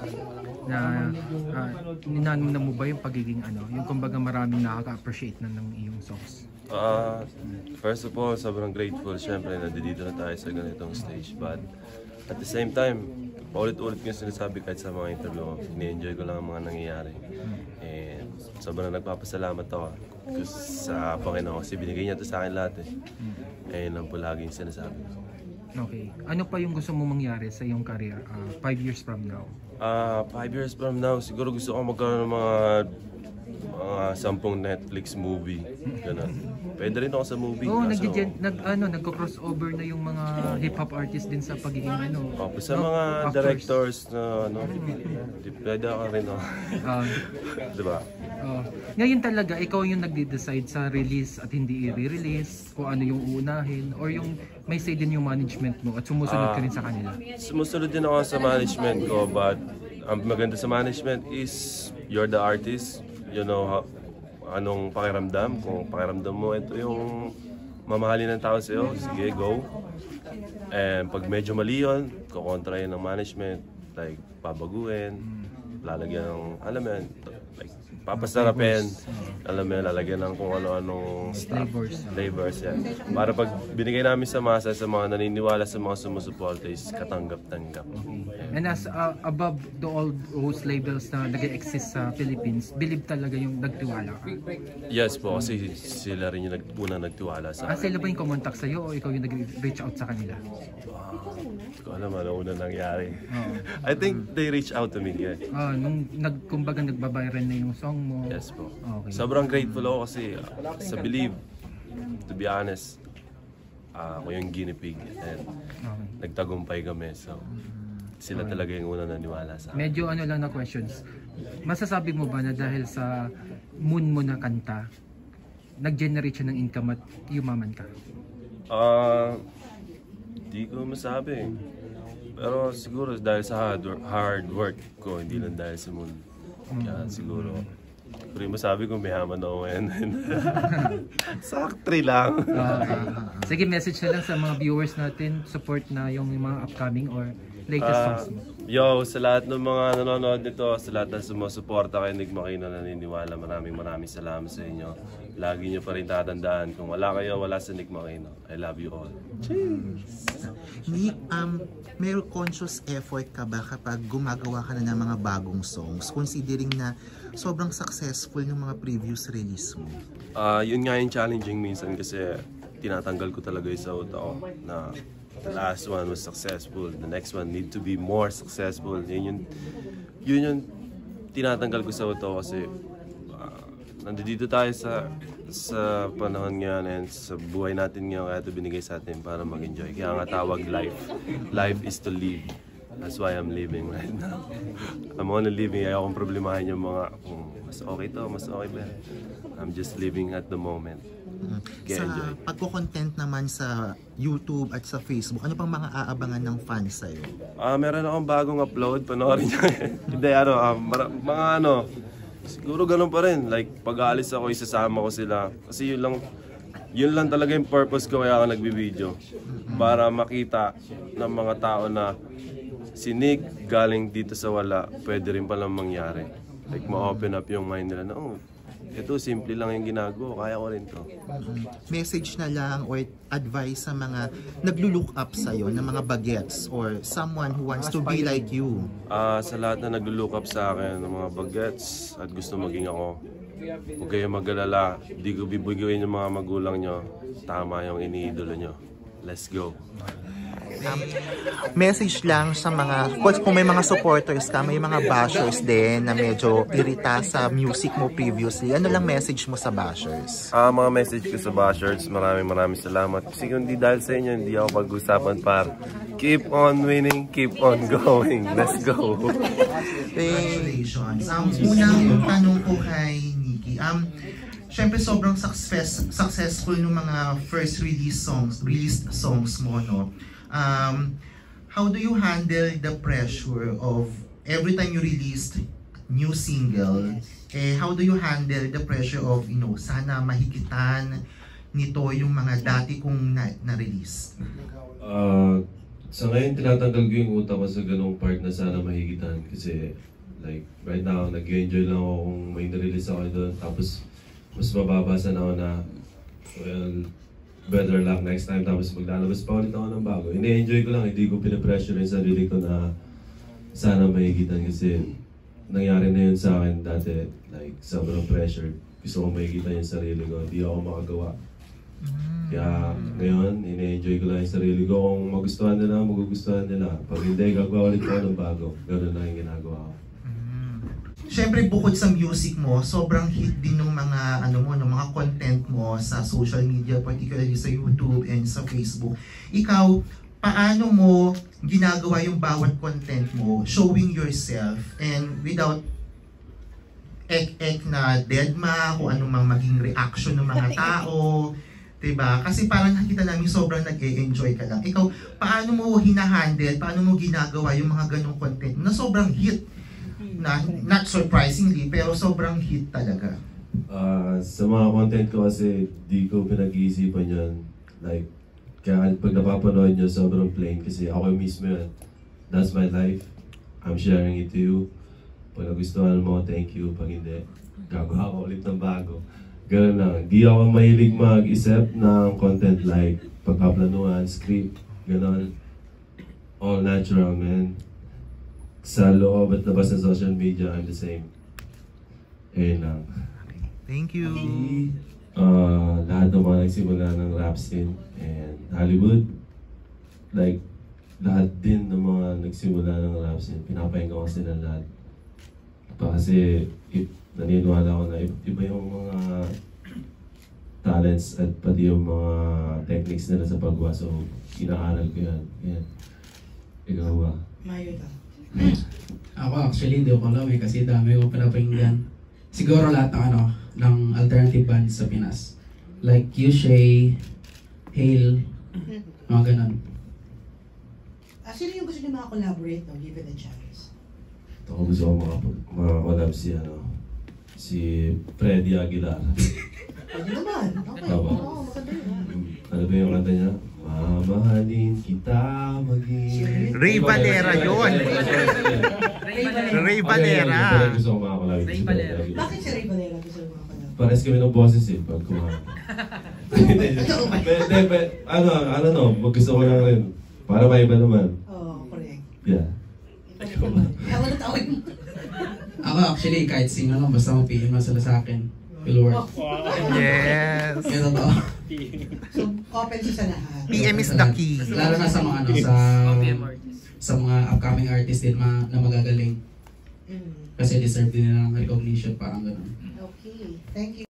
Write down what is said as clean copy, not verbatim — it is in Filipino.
na ninanamnam mo ba yung pagiging yung kumbaga maraming nakaka-appreciate na ng iyong songs? First of all, sobrang grateful syempre na dito na tayo sa ganitong stage, but at the same time, paulit-ulit ko yung sinasabi kahit sa mga interview ko, ini-enjoy ko lang ang mga nangyayari. And sobrang nagpapasalamat ako sa Panginoon kasi binigay niya ito sa akin lahat eh. Ayun lang po laging sinasabi ko. Okay. Ano pa yung gusto mo mangyari sa iyong career 5 years from now? 5 years from now, siguro gusto ko magkaroon ng mga 10 Netflix movie. Ganun. Pwede rin ako sa movie. Oo, nagko-crossover na yung mga hip-hop artists din sa pagiging sa mga actors. Directors na pwede ako rin ako. Diba? Ngayon talaga, ikaw yung nagde-decide sa release at hindi i-release, kung ano yung uunahin, or yung may say din yung management mo at sumusunod ka rin sa kanila? Sumusunod din ako sa management ko, but ang maganda sa management is you're the artist. You know anong pakiramdam. Kung pakiramdam mo ito yung mamahalin ng tao sa'yo, sige, go. And pag medyo mali yun, kukontra yun ng management, like pabaguhin, lalagyan ng, alam mo yan, like papasarapin, alam mo yan, lalagyan ng kung ano-anong stuff, flavors yan. Para pag binigay namin sa masa, sa mga naniniwala, sa mga sumusuporta, is katanggap-tanggap. And as above the all those labels na nag-exist sa Philippines, believe talaga yung nagtiwala ka? Yes po, kasi sila rin yung unang nagtiwala sa akin. Sila ba yung kumontak sa'yo o ikaw yung nag-reach out sa kanila? Hindi ko alam ano unang nangyari. I think they reached out to me. Yeah. Nung kumbaga nagbabayran na yung song mo? Yes po. Okay. Sobrang grateful ako kasi sa Believe, to be honest, ako yung guinea pig and nagtagumpay kami. So, sila talaga yung unang naniwala sa akin. Medyo lang na questions. Masasabi mo ba na dahil sa moon mo na kanta, nag-generate siya ng income at yumaman ka? Hindi ko masabi. Pero siguro dahil sa hard work ko, hindi lang dahil sa moon. Kaya siguro, pero masabi ko may haman ako ngayon. Saktri lang. Sige, message na lang sa mga viewers natin, support na yung mga upcoming or latest songs mo. Yo, sa lahat ng mga nanonood nito, sa lahat ng sumusuporta kay Nick Makino na naniniwala, maraming salamat sa inyo. Lagi nyo pa rin tatandaan, kung wala kayo, wala sa Nick Makino. I love you all. Cheers! Nick, may conscious effort ka ba kapag gumagawa ka na ng mga bagong songs, considering na sobrang successful ng mga previous release mo? Yun nga yung challenging minsan kasi tinatanggal ko talaga yung sa utak ko na the last one was successful, the next one need to be more successful. Yun yung tinatanggal ko sa utak ko kasi nandito tayo sa panahon ngayon and sa buhay natin ngayon, kaya ito binigay sa atin para mag-enjoy. Kaya nga tawag life. Life is to live. That's why I'm living right now. I'm only living. Ayaw kong problemahin yung mga mas okay to, mas okay ba. I'm just living at the moment. Sa pagko-content naman sa YouTube at sa Facebook, ano pang mga aabangan ng fans sa'yo? Meron akong bagong upload, panoorin nyo. Hindi, mga siguro ganun pa rin. Like, pag-aalis ako, isasama ko sila. Kasi yun lang talaga yung purpose ko kaya ako nagbibideo. Para makita ng mga tao na si Nick galing dito sa wala, pwede rin palang mangyari. Like, ma-open up yung mind nila na, ito, simple lang yung ginagawa, kaya ko rin to. Message na lang or advice sa mga naglo-look up sa'yo, na mga bagets or someone who wants to be like you? Sa lahat na naglo-look up sa akin, ng mga bagets at gusto maging ako, huwag kayong mag-alala, di ko bibigyan yung mga magulang nyo, tama yung iniidolo nyo. Let's go! Message lang sa mga, kung may mga supporters ka, may mga bashers din na medyo irita sa music mo previously, ano lang message mo sa bashers? Mga message ko sa bashers, maraming salamat. Kasi kung di dahil sa inyo, hindi ako pag-usapan par. Keep on winning, keep on going. Let's go! Congratulations. Unang tanong ko kay Nikki. Siyempre sobrang successful ng mga first released songs mo, no? How do you handle the pressure of every time you released new single? How do you handle the pressure of, sana mahigitan nito yung mga dati kong na-release? Sa ngayon, tinatanggal ko yung utak ko sa ganong part na sana mahigitan. Kasi, like, right now, nag-enjoy lang ako kung may nirelease ako doon. Tapos, mas mababasa na ako na, well, better luck next time. Tapos maglalabas pa ulit ako ng bago. Ini-enjoy ko lang, hindi ko pinapressure yung sarili ko na sana mahigitan. Kasi, nangyari na yun sa akin dati. Like, sobrang pressure. Gusto ko mahigitan yung sarili ko. Hindi ako makagawa. Kaya ngayon, ini-enjoy ko lang yung sarili ko. Kung magustuhan nila, magugustuhan nila. Pag hindi, gagawa ulit ako ng bago. Ganun lang yung ginagawa ko. Siyempre, bukod sa music mo, sobrang hit din ng mga ng mga content mo sa social media, particularly sa YouTube and sa Facebook. Ikaw, paano mo ginagawa yung bawat content mo, showing yourself and without ek na deadma, kung ano mang maging reaction ng mga tao, diba? Kasi parang nakita namin sobrang nag-e-enjoy ka lang. Ikaw, paano mo hinahandle, paano mo ginagawa yung mga ganong content na sobrang hit? Na, not surprisingly, pero sobrang hit talaga. Sa mga content ko kasi, di ko pinag-iisipan yan. Like, kaya pag napapanood nyo, sobrang plain kasi ako mismo yan. That's my life. I'm sharing it to you. Pag nagustuhan mo, thank you. Pag hindi, gagawa ko ulit ng bago. Ganun lang. Di ako mahilig mag-isip ng content like pagkaplanuhan, script, ganun. All natural, man. Sa loob at labas ng social media, I'm the same. Ayun lang. Thank you. Lahat ng mga nagsimula ng rap scene and Hollywood, like, lahat din ng mga nagsimula ng rap scene, pinapahinga ko sila lahat. Kasi naniniwala ko na iba yung mga talents at pati yung mga techniques nila sa paggawa. So, inaaral ko yan. Yan. Ikaw ba? Mayo ka. Ako actually hindi ko alam kasi dami ko pinapakinggan. Siguro lahat ng alternative bands sa Pinas. Like Yushay, Hale, mga ganun. Sino yung gusto niyo mga-collaborate, no? Give it a chance. Ito ko gusto ko mga collab si Freddy Aguilar. Pwede naman. Okay. Tama. Oo, maganda yun. Ano ba yung kanta niya? Mamahalin kita maging... Ray Valera yun. Ray Valera. Gusto ko mga collab. Ray Valera. Bakit si Ray Valera gusto niyo mga-collaborate? Pares kami ng boses eh, pag kumakain. Gusto ko lang rin. Para maiba naman. Oo, correct. Yeah. Tawa na tawag mo. Ako actually kahit sino lang basta mag-PM lang sila sa akin. Will work. Yes. Kaya totoo. So, open siya sa lahat. PM is the key. Lalo na sa mga sa mga upcoming artists din na magagaling. Mm. Kasi deserve din nila ng recognition, parang ganun. Okay. Thank you.